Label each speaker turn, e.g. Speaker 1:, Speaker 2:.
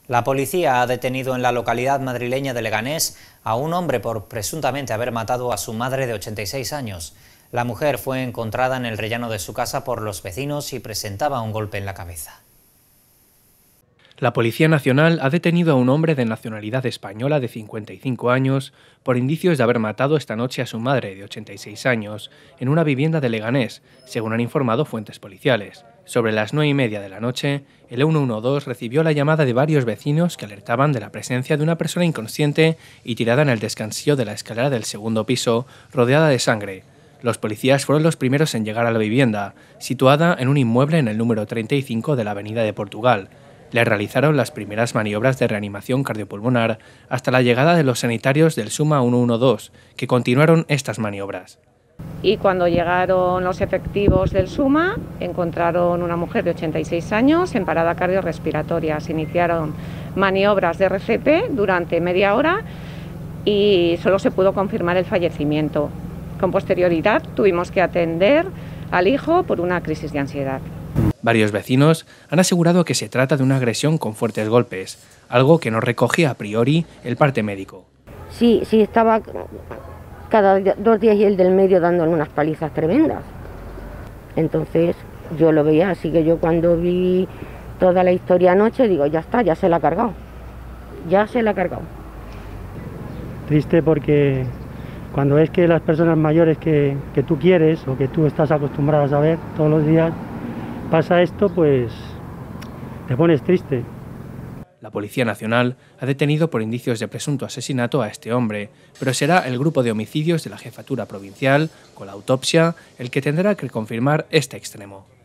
Speaker 1: La policía ha detenido en la localidad madrileña de Leganés a un hombre por presuntamente haber matado a su madre de 86 años. La mujer fue encontrada en el rellano de su casa por los vecinos y presentaba un golpe en la cabeza.
Speaker 2: La Policía Nacional ha detenido a un hombre de nacionalidad española de 55 años por indicios de haber matado esta noche a su madre de 86 años en una vivienda de Leganés, según han informado fuentes policiales. Sobre las 9:30 de la noche, el 112 recibió la llamada de varios vecinos que alertaban de la presencia de una persona inconsciente y tirada en el descansillo de la escalera del segundo piso, rodeada de sangre. Los policías fueron los primeros en llegar a la vivienda, situada en un inmueble en el número 35 de la Avenida de Portugal. Le realizaron las primeras maniobras de reanimación cardiopulmonar hasta la llegada de los sanitarios del SUMA 112, que continuaron estas maniobras.
Speaker 3: Y cuando llegaron los efectivos del SUMA, encontraron una mujer de 86 años en parada cardiorrespiratoria. Se iniciaron maniobras de RCP durante media hora y solo se pudo confirmar el fallecimiento. Con posterioridad tuvimos que atender al hijo por una crisis de ansiedad.
Speaker 2: Varios vecinos han asegurado que se trata de una agresión con fuertes golpes, algo que no recogía a priori el parte médico.
Speaker 4: Sí, estaba cada 2 días y el del medio dándole unas palizas tremendas. Entonces yo lo veía, así que yo cuando vi toda la historia anoche digo, ya está, ya se la ha cargado. Ya se la ha cargado.
Speaker 5: Triste porque cuando es que las personas mayores que tú quieres o que tú estás acostumbradas a ver todos los días, pasa esto, pues te pones triste.
Speaker 2: La Policía Nacional ha detenido por indicios de presunto asesinato a este hombre, pero será el grupo de homicidios de la Jefatura Provincial, con la autopsia, el que tendrá que confirmar este extremo.